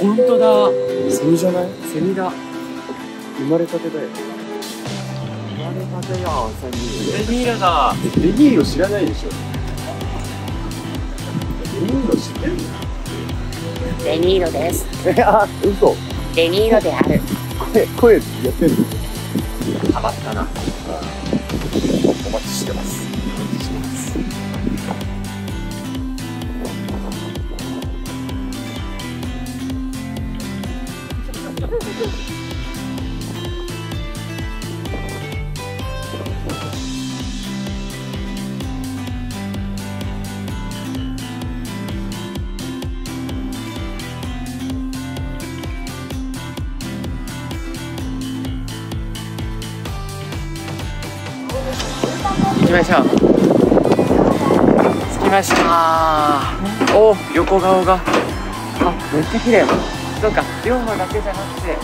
本当だ。 セミじゃない？ セミだ。 生まれたてだよ。 生まれたてやセミ。ベニーロだ。 ベニーロ知らないでしょ。ベニーロ知ってる？ ベニーロです。 あ、嘘。 ベニーロである。 声やってる。 ハマったな。 お待ちしてます。 お待ちしてます。行きましょう。着きましたー。お、横顔が。あ、めっちゃ綺麗。そうか、龍馬だけじゃなくて。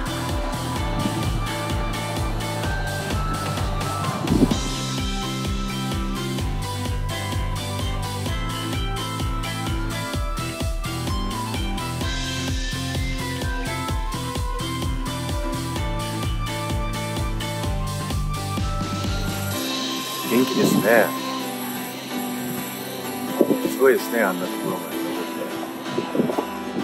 元気ですね。すごいですね、あんなところまで登って。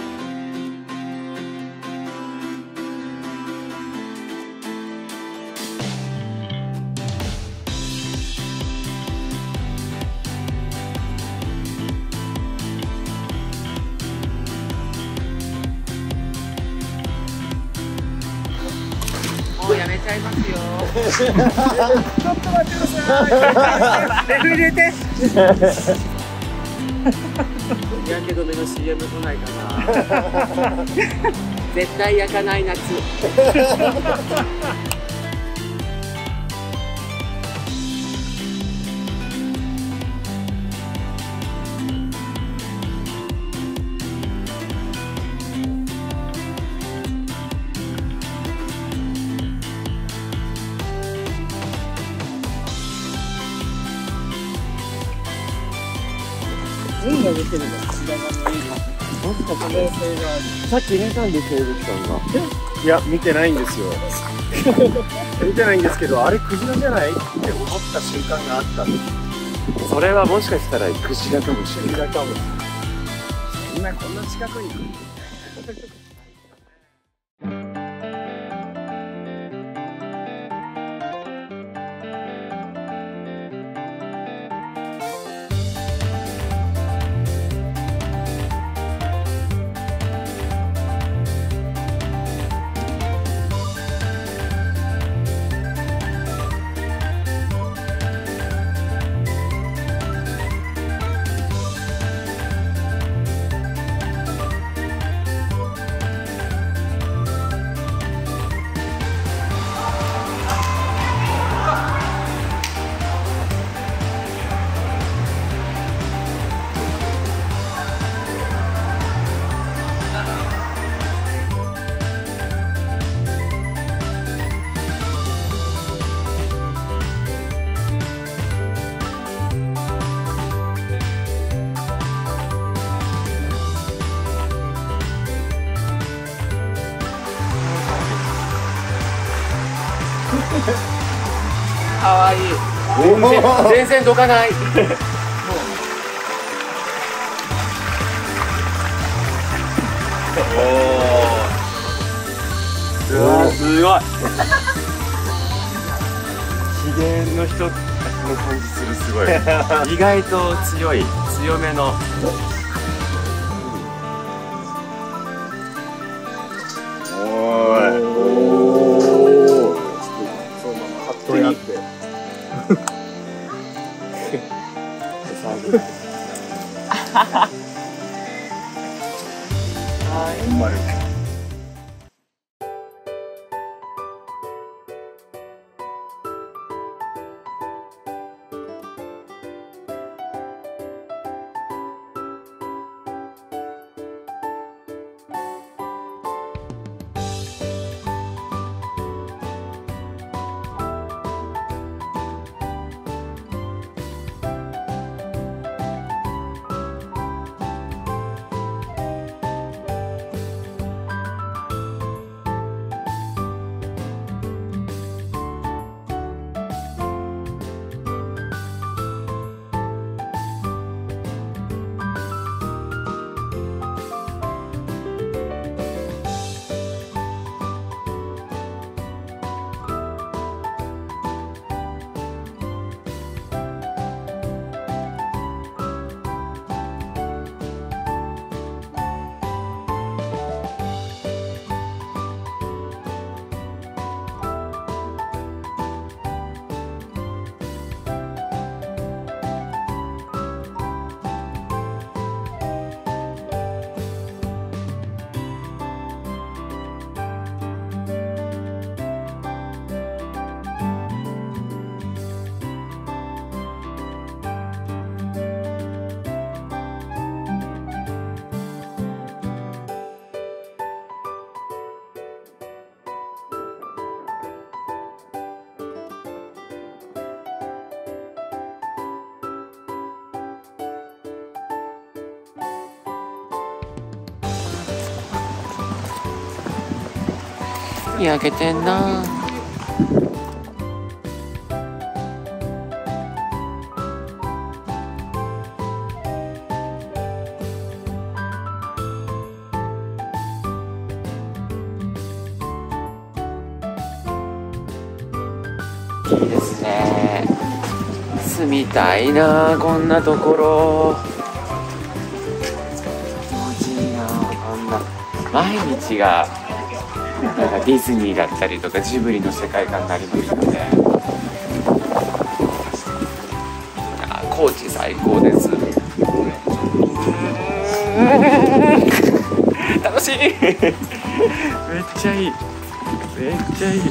もうやめちゃいますよ。ちょっと待ってください。入れて。日焼け止めの CM 来ないかな。絶対焼かない夏。 何が出てるの？白髪の絵が。もしか可能性がある。 さっき見たんですよ、ゆきさんが。 いや、見てないんですよ。見てないんですけど、あれクジラじゃないって思った瞬間があったんです。 それはもしかしたらクジラかもしれない。 クジラかも。そんなこんな近くに来る。 かわいい。全然どかない。うわ、すごい。秘伝の人の感じする、すごい。意外と強めの。 焼けてんな。いいですね。住みたいな、こんなところ。気持ちいいな、こんな毎日がなんかディズニーだったりとかジブリの世界観になりますので、高知最高です。楽しい。めっちゃいい、めっちゃいい。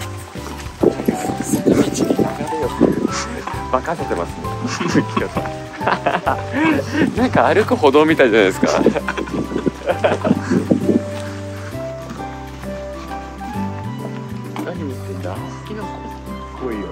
道に流れよバカせてますね。なんか歩く歩道みたいじゃないですか。何見てんだ。好きな子来いよ。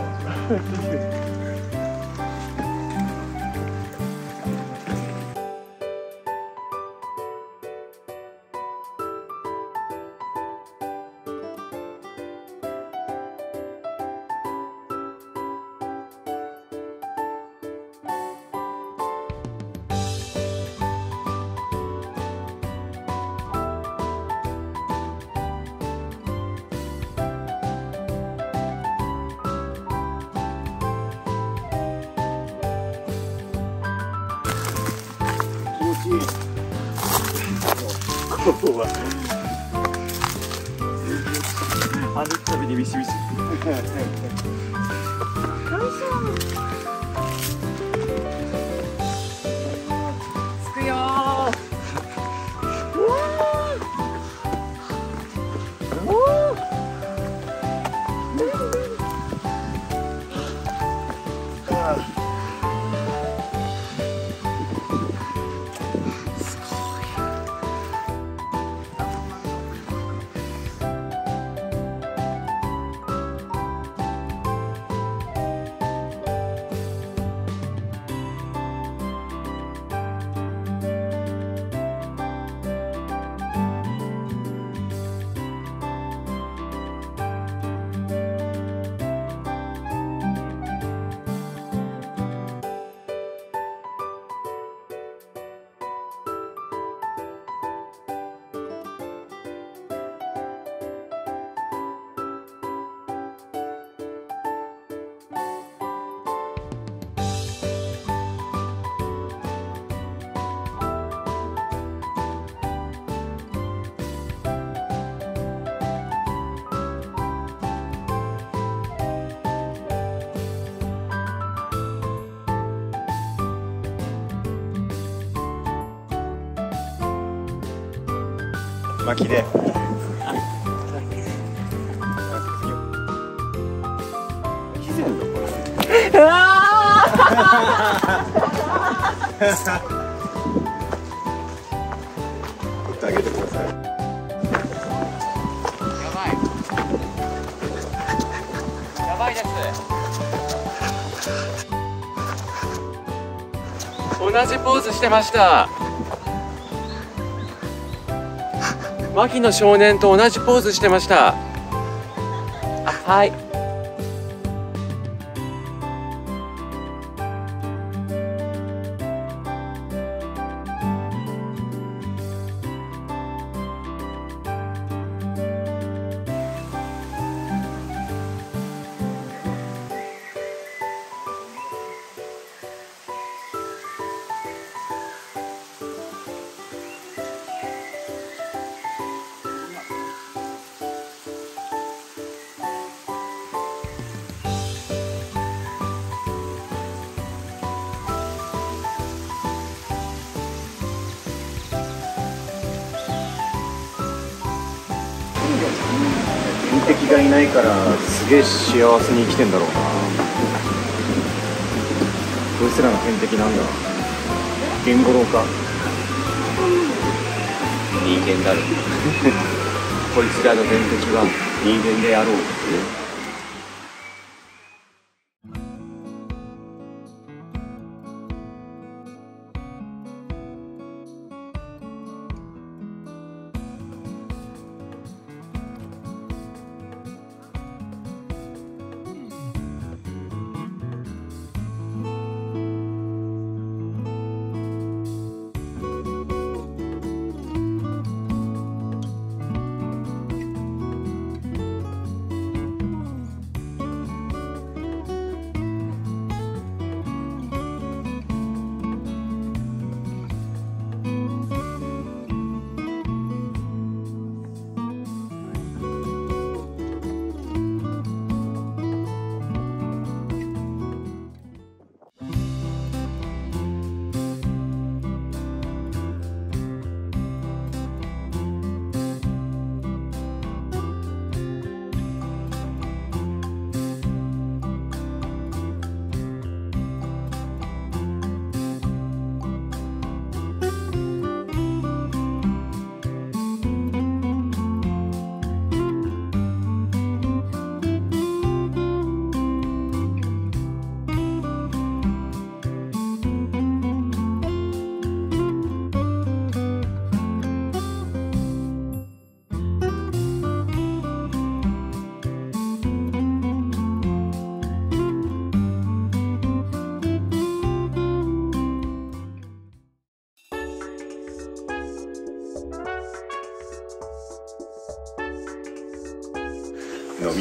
ここは歩くたびにビシビシ。着くよ巻きで。以前のこれ。取ってあげてください。 やばい。やばいです。同じポーズしてました。牧野少年と同じポーズしてました。あ、はい。 天敵がいないからすげえ幸せに生きてんだろうな。こいつらの天敵なんだ。ゲンゴロウか。 人間だろ。こいつらの天敵は人間であろう。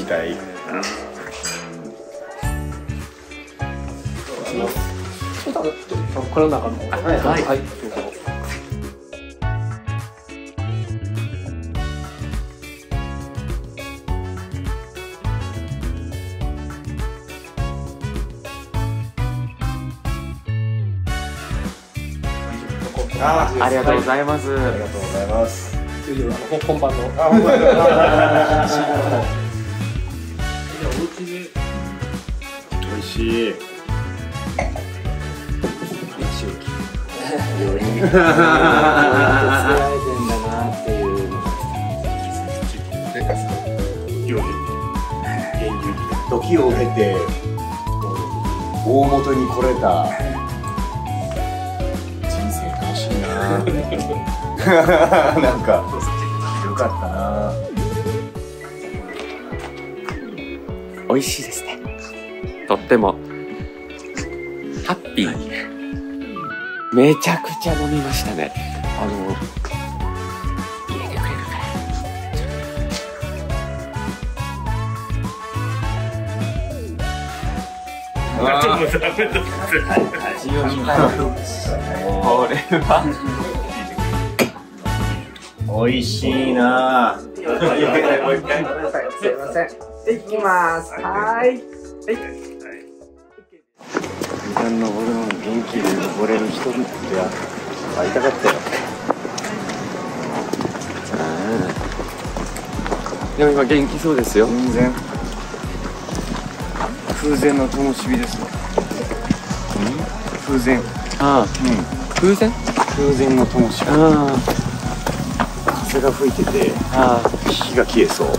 たい。 この中の。はい。はい。 ありがとうございます。 ありがとうございます。 本番の。 美味しい。話を聞く。より。作られてんだなっていうのが。時を経て大元に来れた人生楽しいな。なんかよかったな。 美味しいですね。とってもハッピー。めちゃくちゃ飲みましたね。入れてくれるから。味を見たい。これは美味しいな。 すいません。いきます。はい。 階段登るのに元気で登れる人って会いたかったよ。 でも今元気そうですよ。 全然風前の灯火ですよ。風前。 ああ、風船？ 風前の灯火。 あ風が吹いてて火が消えそう。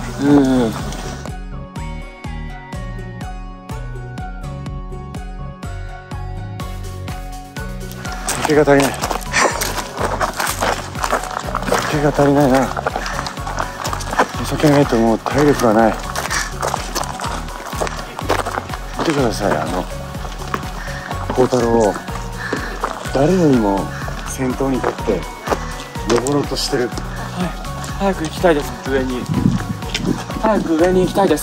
酒が足りない。酒が足りないな。お酒ないともう体力がない。見てください、孝太郎、誰よりも先頭に立って登ろうとしてる。 早く行きたいです。上に。早く上に行きたいです。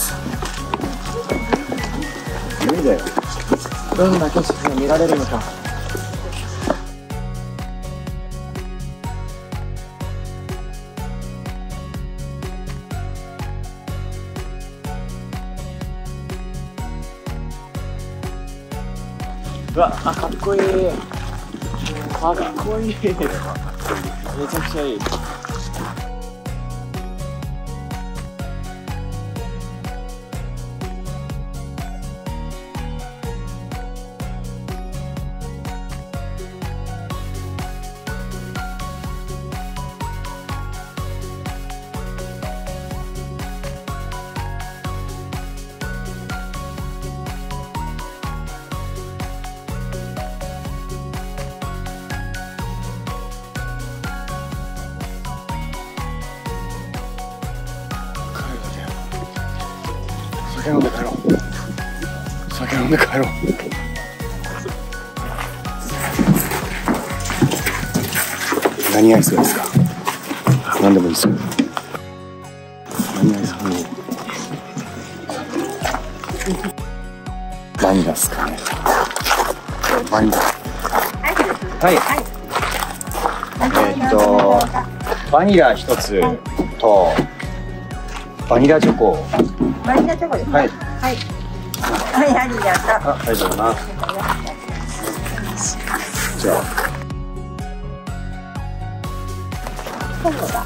無理だよ。 どんな景色が見られるのか。うわ、かっこいい。かっこいい。めちゃくちゃいい。 酒飲んで帰ろう。酒飲んで帰ろう。何アイスがいいですか？何でもいいですよ。何アイスがいい？バニラですかね。バニラ。はい。バニラ一つとバニラチョコ。 バニラチョコですか。はい。はい。はい、ありがとう。 ありがとうございます。じゃあ。 そうだ。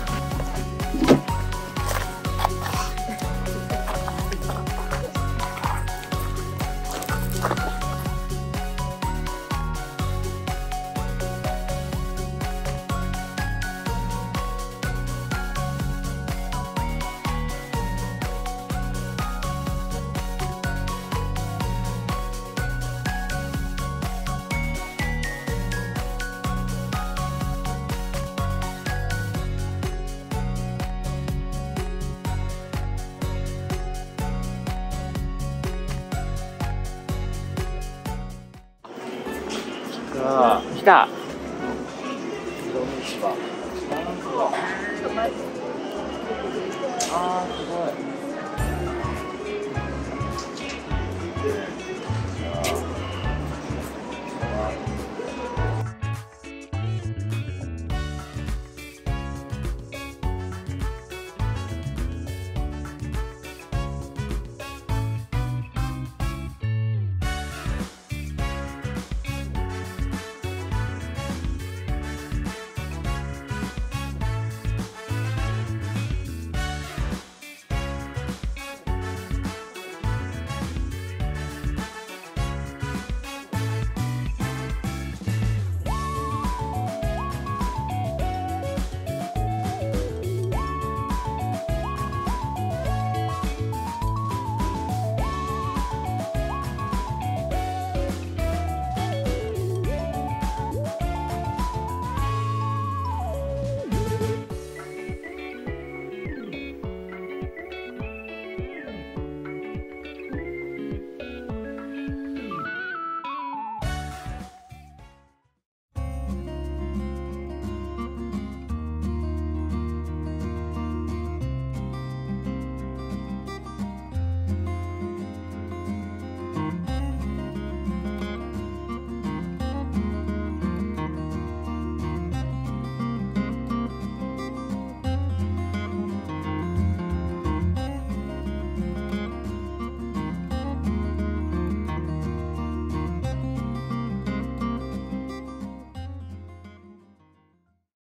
来た。 あー、すごい。